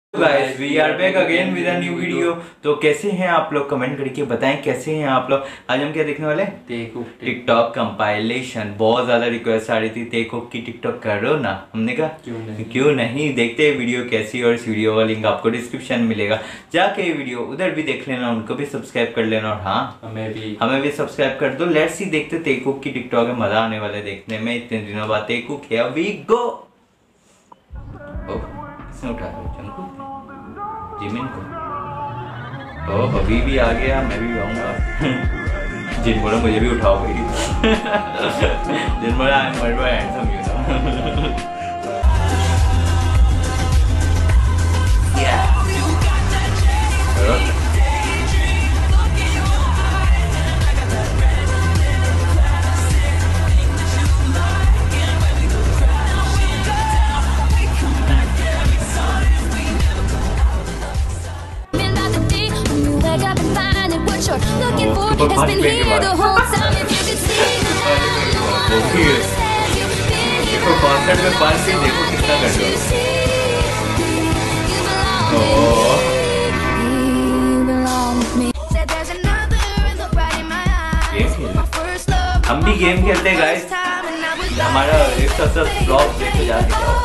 Guys we are back again with a new video. तो कैसे हैं आप लोग, कमेंट करके बताएं कैसे हैं आप लोग। आज हम क्या देखने वाले हैं, टिकटॉक कंपाइलेशन। बहुत ज़्यादा रिक्वेस्ट आ रही थी टेकूक की टिकटॉक करो ना, हमने कहा क्यों नहीं देखते हैं वीडियो कैसी। और इस वीडियो का लिंक आपको डिस्क्रिप्शन मिलेगा, जाके ये वीडियो उधर भी देख लेना, उनको भी सब्सक्राइब कर लेना और हाँ हमें भी सब्सक्राइब कर दो। लेट्स सी देखते टेकूक की टिकटॉक में, मज़ा आने वाला है देखने में। इतने दिनों बाद टेकूक है, वी गो। किसने उठा जंगकुक जिमिन को। तो अभी भी आ गया, मैं भी आऊँगा। जिन बोला मुझे भी उठाओ भाई। जिन बोला I am world handsome you know. देखो कॉन्सर्ट में पास ही देखो कितना कर रहे हो। हम भी गेम खेलते हैं गाइस, हमारा एक सबसे ब्लॉग देखो जाके जाओ।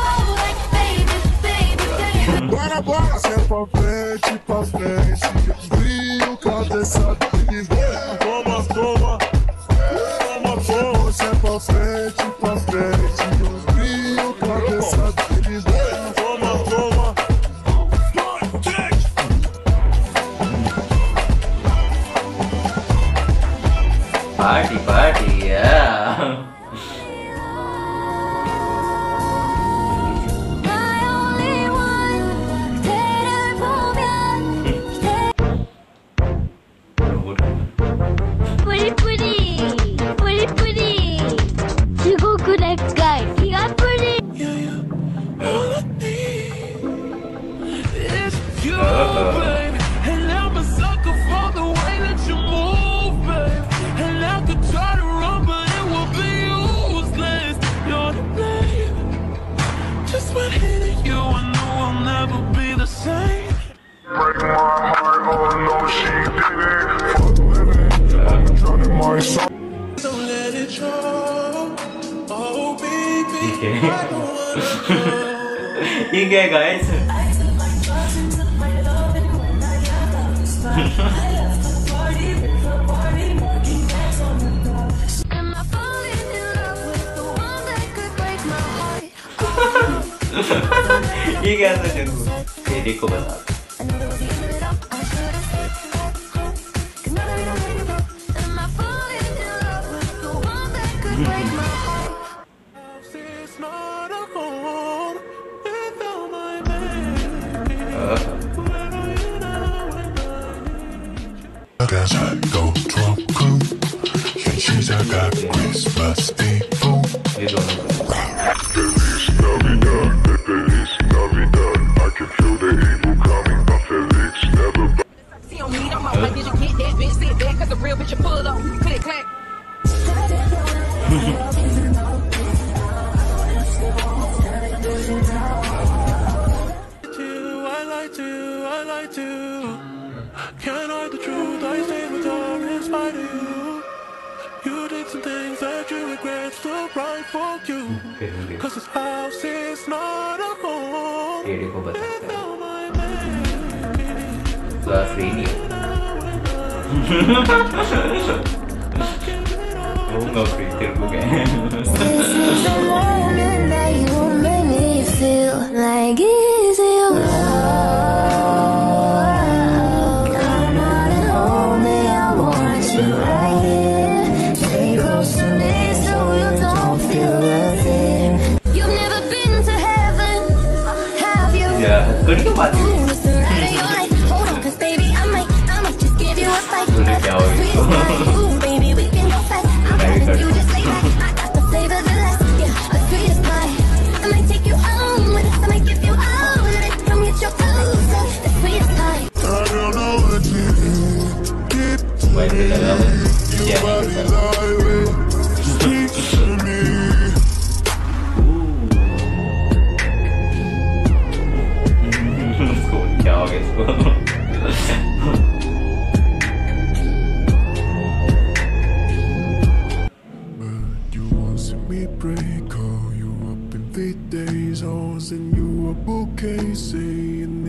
Party party yeah. ठीक है गाइस, ये क्या था जंगकुक, तेरे को बता। Can't hide the truth, I stay with her in spite of you. You did some things that you regret, still right for you. Cause this house is not a home. तेरे को बताता है तो free नहीं होगा free, तेरे को क्या कड़ी क्यों बात है? क्या हो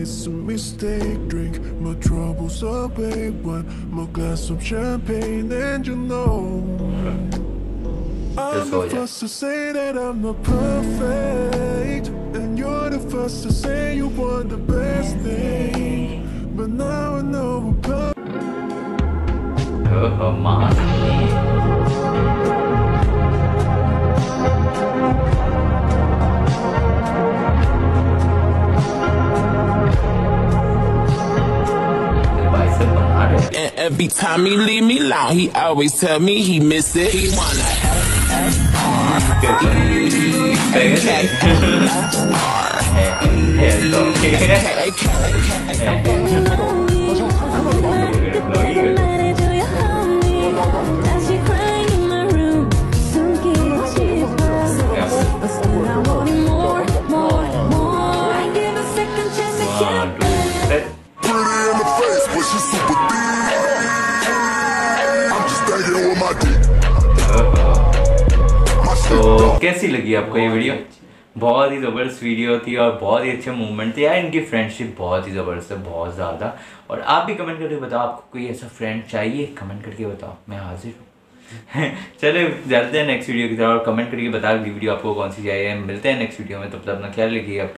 it's a mistake. Drink my troubles away, one more glass of champagne, and you know I'm the first to say that I'm not perfect, and you're the first to say you want the best thing, but now I know we're perfect. And every time he leave me alone, he always tell me he miss it. He wanna तो कैसी लगी आपको ये video? बहुत ही ज़बरदस्त video थी और बहुत ही अच्छे मूवमेंट थे यार। इनकी फ्रेंडशिप बहुत ही ज़बरदस्त है, बहुत ज़्यादा। और आप भी कमेंट करके बताओ, आपको कोई ऐसा फ्रेंड चाहिए? कमेंट करके बताओ, मैं हाजिर हूँ। चलो चलते हैं नेक्स्ट वीडियो की तरफ, और कमेंट करके बता दी वीडियो आपको कौन सी चाहिए। मिलते हैं नेक्स्ट वीडियो में, तब तक अपना ख्याल रखिएगा।